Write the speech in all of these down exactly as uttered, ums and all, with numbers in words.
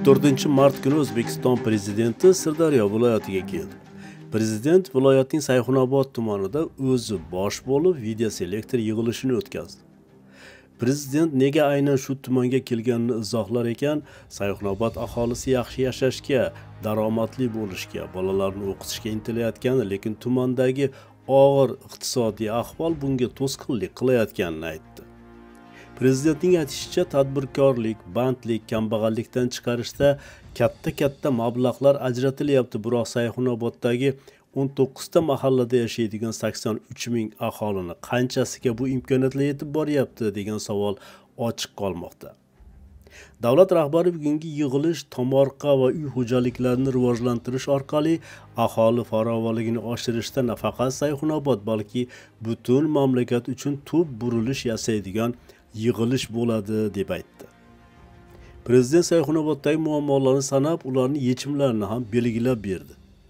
to'rtinchi mart kuni O'zbekiston prezidenti Sirdaryo viloyatiga keldi. Prezident viloyatning Sayxunobod tumanida o'zi bosh bo'lib videoselektor yig'ilishini o'tkazdi. Prezident nega aynan shu tumanga kelganini izohlar ekan, Sayxunobod aholisi yaxshi yashashga, daromadli bo'lishga, bolalarni o'qitishga intilayotgani, lekin tumandagi og'ir iqtisodiy ahvol bunga to'sqinlik qilayotganini aytdi. Prezidentning aytishicha, tadbirkorlik, bandlik, kambag'allikdan chiqarishda katta-katta mablag'lar ajratilyapti, biroq Sayxunoboddagi o'n to'qqizta mahallada yashaydigan sakson uch ming aholini qanchasiga bu imkoniyatlar yetib boryapti degan savol ochiq qolmoqda. Davlat rahbari bugungi yig'ilish tomorqa va uy xo'jaliklarini rivojlantirish orqali aholi farovonligini oshirishda nafaqat Sayxunobod, balki butun mamlakat uchun tub burilish yasaydigan yig'ilish bo'ladi deb aytdi. Prezident Sayxunoboddagi muammolarni sanab, ularning yechimlarini ham belgilab berdi.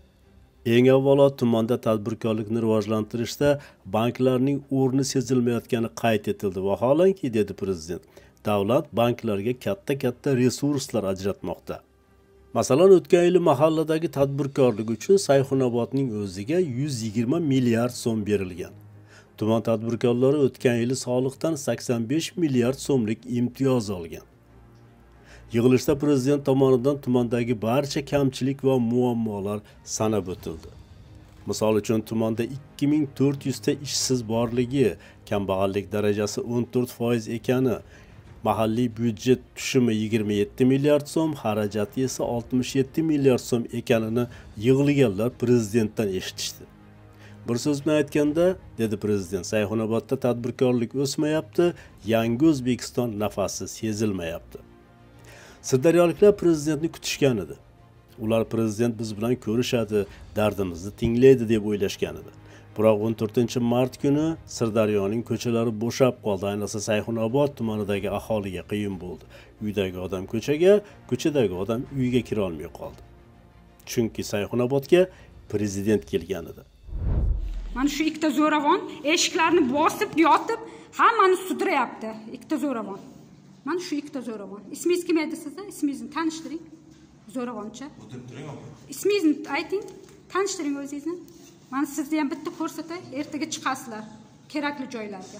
Eng avvalo tumanda tadbirkorlikni rivojlantirishda banklarning o'rni sezilmayotgani qayd etildi. Vaholanki, dedi prezident, davlat banklarga katta-katta resurslar ajratmoqda. Masalan, o'tgan yil mahalladagi tadbirkorlik uchun Sayxunobodning o'ziga yuz yigirma milliard so'm berilgan. Tuman tadbirkorlari o'tgan yili soliqdan sakson besh milliard so'mlik imtiyoz olgan. Yig'ilishda prezident tomonidan tumandagi barcha kamchilik va muammolar sanab o'tildi. Misol uchun, tumanda ikki ming to'rt yuz ta ishsiz borligi, kambag'allik darajasi o'n to'rt foiz ekani, mahalliy byudjet tushumi yigirma yetti milliard so'm, xarajati esa oltmish yetti milliard so'm ekanini yig'ilganlar prezidentdan eshitishdi. Bir so'z bilan aytganda, dedi prezident, Sayxunobodda tadbirkorlik o'smayapti, yangi O'zbekiston nafasi sezilmayapti. Sirdaryoliklar prezidentni kutishgan edi. Ular prezident biz bilan ko'rishadi, dardimizni tinglaydi deb o'ylashgan edi. Biroq o'n to'rtinchi mart kuni Sirdaryoning ko'chalari bo'shab qoldi. Ayniqsa Sayxunobod tumanidagi aholiga qiyin bo'ldi. Uydagi odam ko'chaga, ko'chadagi odam uyga kira olmay qoldi. Chunki Sayxunobodga prezident kelgan edi. Mana shu ikkita zo'ravon eshiklarni bosib yotib, hammani sudrayapti. Ikkita zo'ravon. Mana shu ikkita zo'ravon. Ismingiz kim edi sizda? Ismingizni tanishtiring. Zo'ravoncha. O'tirib turing aka. Ismingizni ayting, tanishtiring o'zingizni. Mana sizni ham bitta ko'rsatay, ertaga chiqasizlar kerakli joylarga.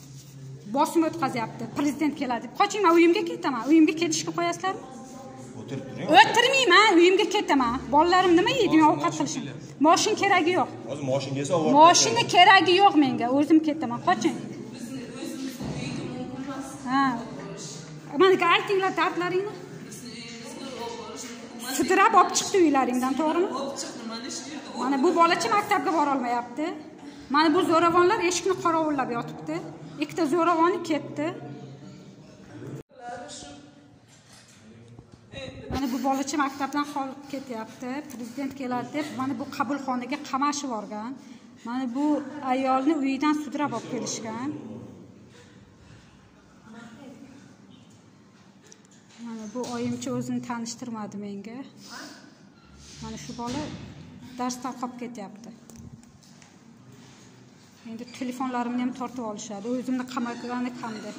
Bosim o'tkazyapti, prezident keladi. Qoching, men uyimga ketaman. Uyimga ketishga qo'yasizlarmi? O'tirib turing. O'tirmayman, uyimga ketaman. Bolalarim nima yeydi, men ovqat qilishim. Moshin keragi yo'q. Hozir moshinga esa olib. Mashina keragi yo'q menga, o'zim ketaman. Qoching. Ha. Menga aytinglar dardlaringni. Sudrab olib chiqdi uylaringdan, to'g'rimi? Olib chiqdim, mana shu yerda. Mana bu bolacha maktabga bora olmayapti. Mana bu zo'ravonlar eshikni qorovullab yotibdi. Ikkita zo'ravoni ketdi. Mana bu bolacha maktabdan qolib ketyapti. Prezident keladi deb mana bu qabulxonaga qamashib borgan. Mana bu ayolni uyidan sudrab olib kelishgan. Mana bu oyimcha o'zini tanishtirmadi menga. Mana shu bola darsdan qolib ketyapti. Endi telefonlarimni ham tortib olishadi. O'zimni qamagani qamdi.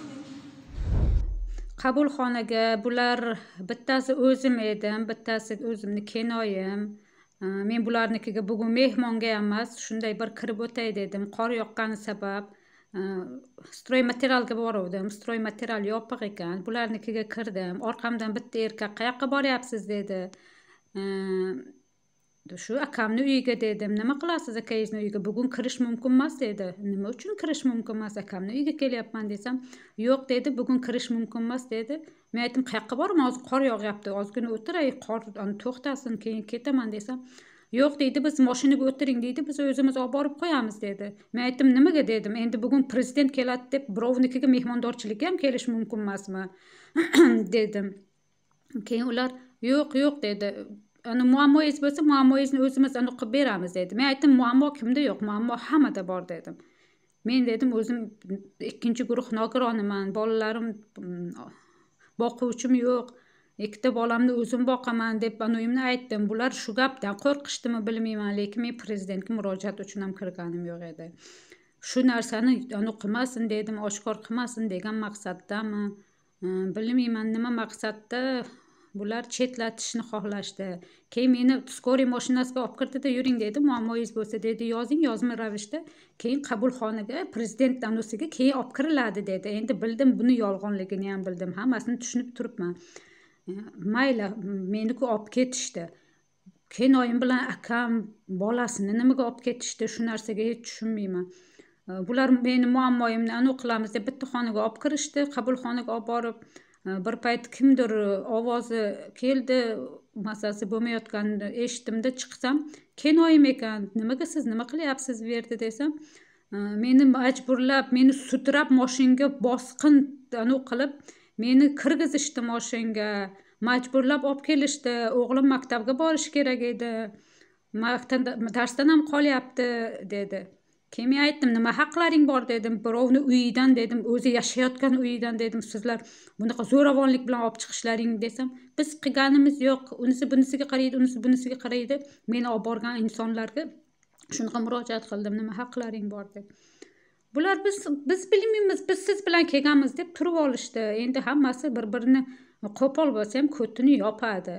Qabulxonaga bular bittasi o'zim edim, bittasi o'zimni kenoyim. Men bularnikiga bugun mehmonga emas, shunday bir kirib o'tay dedim. Qor yoqqani sabab stroy materialga boruvdim. Stroy material yopiq ekan. Bularnikiga kirdim. Orqamdan bitta erkak qayoqqa boryapsiz dedi. Shu akamni uyiga dedim. Nima qilasiz akangizni uyiga? Bugun kirish mumkin emas dedi. Nima uchun kirish mumkin emas? Akamni uyiga kelyapman desam, yo'q dedi, bugun kirish mumkin emas dedi. Men aytdim, qayoqqa boraman? Hozir qor yog'yapti. Ozgina o'tiray, qor to'xtasin, keyin ketaman desam, yo'q deydi, biz mashinaga o'tiring deydi, biz o'zimiz olib borib qo'yamiz dedi. Men aytdim, nimaga dedim, endi bugun prezident keladi deb birovnikiga mehmondorchilikka ham kelish mumkin emasmi dedim. Keyin ular yo'q, yo'q dedi. Ana muammoingiz bo'lsa, muammoingizni o'zimiz aniq qilib beramiz dedi. Men aytdim, muammo kimda yo'q, muammo hammada bor dedim. Men dedim, o'zim ikkinchi guruh nogironiman, bolalarim boquvchim yo'q. Ikkita bolamni o'zim boqaman deb anoyimni aytdim. Bular shu gapdan qo'rqishdimi bilmayman, lekin men prezidentga murojaat uchun ham kirganim yo'q edi. Shu narsani aniq qilmasin dedim, oshkor qilmasin degan maqsaddami? Bilmayman nima maqsadda bular chetlatishni xohlashdi. Keyin meni skoriy mashinasiga olib kirdida, yuring dedi, muammoyingiz bo'lsa dedi yozing, yozma ravishda keyin qabulxonaga prezident danusiga keyin olib kiriladi dedi. Endi bildim buni yolg'onligini ham bildim, hammasini tushunib turibman. Mayli, meni-ku olib ketishdi. Keyin oyim bilan akam bolasini nimaga olib ketishdi, shu narsaga hech tushunmayman. Bular meni muammoyimni anu qilamiz deb bitta xonaga olib kirishdi, qabulxonaga olib borib, bir payt kimdir ovozi keldi, masalasi bo'lmayotganini eshitdimda chiqsam, kinoyim ekan. Nimaga siz nima qilyapsiz bu yerda desam, meni majburlab, meni sudrab mashinaga bosqin anu qilib, meni kirgizishdi mashinaga, majburlab olib kelishdi. O'g'lim maktabga borish kerak edi. Maktabda darsdan ham qolyapti dedi. Keyin men aytdim, nima haqlaring bor dedim. Birovni uyidan dedim, o'zi yashayotgan uyidan dedim, sizlar bunaqa zo'ravonlik bilan olib chiqishlaring desam, biz qilganimiz yo'q. Unisi bunisiga qaraydi, unisi bunisiga qaraydi. Meni olib borgan insonlarga shunaqa murojaat qildim, nima haqlaring bor deb. Bular biz biz bilmaymiz, biz siz bilan kelganmiz deb turib olishdi. Endi hammasi bir-birini qo'pol bo'lsa ham ko'tini yopadi.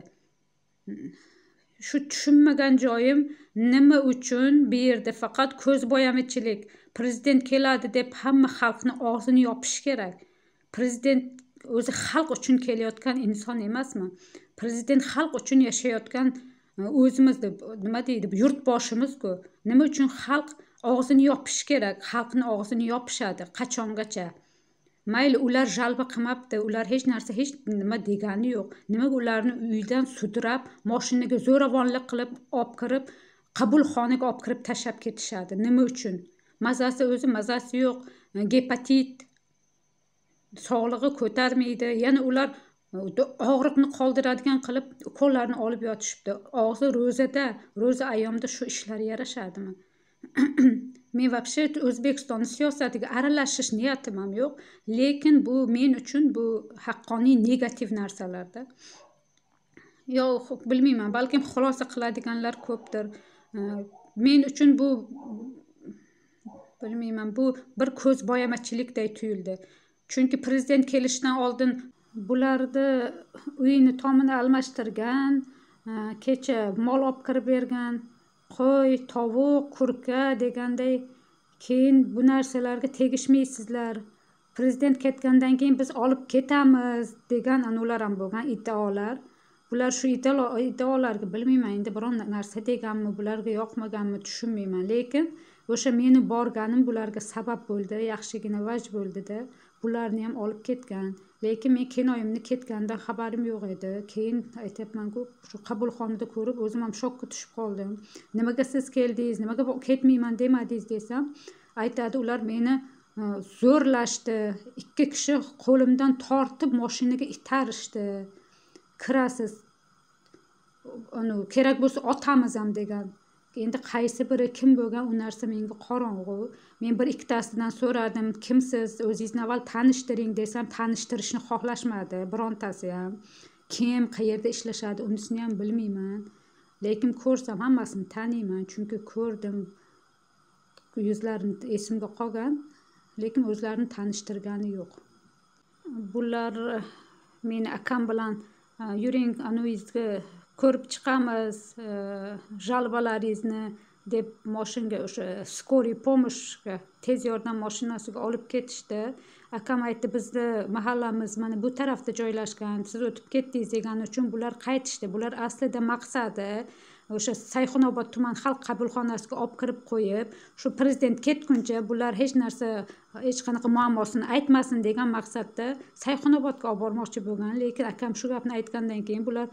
Shu tushunmagan joyim, nima uchun bu yerda faqat ko'zbo'yamachilik, prezident keladi deb hamma xalqni og'zini yopish kerak. Prezident o'zi xalq uchun kelayotgan inson emasmi? Prezident xalq uchun yashayotgan o'zimiz deb nima deydi, yurtboshimiz-ku. Nima uchun xalq og'zini yopish kerak? Xalqni og'zini yopishadi qachongacha? Mayli, ular jalba qilmabdi, ular hech narsa hech nima degani yo'q. Nimaga ularni uyidan sudrab, mashinaga zo'ravonlik qilib olib kirib, qabulxonaga olib kirib tashlab ketishadi? Nima uchun? Mazasi o'zi mazasi yo'q. Gepatit, sog'lig'i ko'tarmaydi. Yana ular og'riqni qoldiradigan qilib ukollarni olib yotishibdi. Og'zi ro'zada, ro'za ayyomda shu ishlar yarashadimi? Men vobshe O'zbekiston siyosatiga aralashish niyatim ham yo'q, lekin bu men uchun bu haqqoniy negativ narsalarda. Yo'q, bilmayman, balkim xulosa qiladiganlar ko'pdir. Men uchun bu bilmayman, bu bir ko'zbo'yamachilikday tuyuldi. Chunki prezident kelishidan oldin bularni uyini tomini almashtirgan, kecha mol olib kirib bergan, qo'y, tovuq, kurka deganday, keyin bu narsalarga tegishmaysizlar. Prezident ketgandan keyin biz olib ketamiz degan anular ham bo'lgan, iddaolar. Bular shu iddaolarga bilmayman, endi biron narsa deganmi, bularga yoqmaganmi tushunmayman, lekin o'sha meni borganim bularga sabab bo'ldi, yaxshigina vaj bo'ldi-da. Bularni ham olib ketgan. Lekin men kinoyimni ketgandan xabarim yo'q edi. Keyin aytayapman-ku, shu qabulxonada ko'rib o'zim ham shokka tushib qoldim. Nimaga siz keldingiz, nimaga ketmayman demadingiz desam, aytadi, ular meni zo'rlashdi. Ikki kishi qo'limdan tortib mashinaga itarishdi. Kirasiz. Uni kerak bo'lsa otamiz ham degan. Endi qaysi biri kim bo'lgan, u narsa menga qorong'u. Men bir ikkitasidan so'radim, kimsiz, o'zingizni avval tanishtiring desam, tanishtirishni xohlashmadi birontasi ham. Kim, qayerda ishlashadi, unisini ham bilmayman. Lekin ko'rsam hammasini taniyman, chunki ko'rdim. Yuzlarini esimga qolgan, lekin o'zlarini tanishtirgani yo'q. Bular meni akam bilan yuring, anuyizga ko'rib chiqamiz, jalbalaringizni deb mashinaga, o'sha skoriy pomoshga, tez yordam mashinasiga olib ketishdi. Akam aytdi, bizni mahallamiz mana bu tarafda joylashgan, siz o'tib ketdingiz degani uchun bular qaytishdi. Bular aslida maqsadi o'sha Sayxunobod tuman xalq qabulxonasiga olib kirib qo'yib, shu prezident ketguncha bular hech narsa, hech qanaqa muammosini aytmasin degan maqsadda Sayxunobodga olib bormoqchi bo'lgan. Lekin akam shu gapni aytgandan keyin bular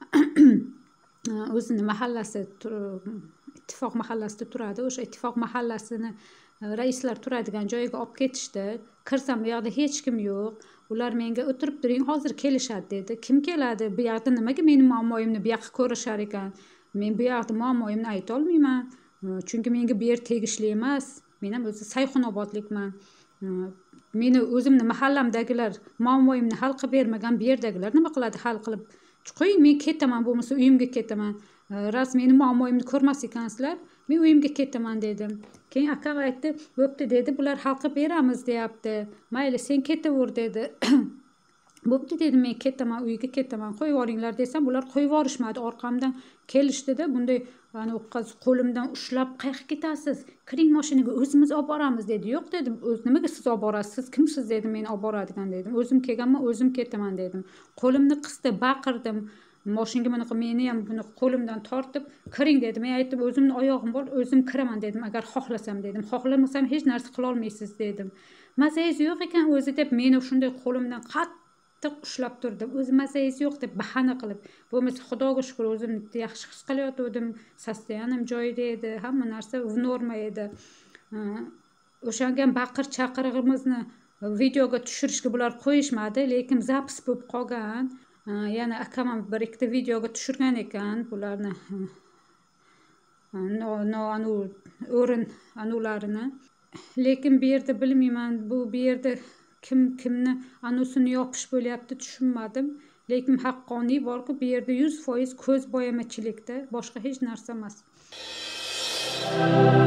o'zini mahallasi, ittifoq mahallasida turadi. O'sha ittifoq mahallasini raislar turadigan joyiga olib ketishdi. Kirsam bu yoqda hech kim yo'q. Ular menga o'tirib turing, hozir kelishadi dedi. Kim keladi? Bu yoqda nimaga meni muammoyimni bu yoqqa ko'rishar ekan? Men bu yoqda muammoyimni ayta olmayman. Chunki menga bu yer tegishli emas. Men ham o'zi Sayxunobodlikman. Meni o'zimni mahallamdagilar muammoyimni hal qilib bermagan, bu yerdagilar nima qiladi hal qilib? Qo'ying, men ketaman, bo'lmasa uyimga ketaman. Ras meni muammoyimni ko'rmas ekansizlar, men uyimga ketaman dedim. Keyin akam aytdi, bo'pti dedi, bular hal qilib beramiz deyapti. Mayli, sen ketaver dedi. bo'pti dedim, men ketaman, uyga ketaman, qo'yib yuboringlar desam, ular qo'yib yuborishmadi. Orqamdan kelishdi-da, bunday ani qo'limdan ushlab, "Qayerga ketasiz? Kiring mashinaga, o'zimiz olib boramiz" dedi. "Yo'q" dedim, "O'z nimaga siz olib borasiz? Siz kimsiz?" dedim, "Men olib boradigan" dedim. "O'zim kelganman, o'zim ketaman" dedim. Qo'limni qisdi, baqirdim. Mashinaga bunaqa meni ham buni qo'limdan tortib, "Kiring" dedi. Men aytdim, "O'zimni oyog'im bor, o'zim kiraman" dedim, "Agar xohlasam" dedim. "Xohlamasam hech narsa qila olmaysiz" dedim. "Mazangiz yo'q ekan o'zi" deb meni shunday qo'limdan qattiq ushlab turdi. "O'zi mazangiz yo'q" deb bahana qilib. Bo'lmasa Xudoga shukr, o'zimni yaxshi his qilayotgandim. Sostoyanim joyida edi, hamma narsa v norma edi. O'shanga baqir chaqirig'imizni videoga tushirishga bular qo'yishmadi, lekin zapis bo'lib qolgan. Yana akam ham bir ikkita videoga tushirgan ekan bularni. No, no, anu o'rin anularini. Lekin bu yerda bilmayman, bu bu yerda kim kimni anusini yopish bo'lyapti tushunmadim. Lekin haqqoniy borku, bu yerda yuz foiz ko'z boyamachilikda, boshqa hech narsa emas.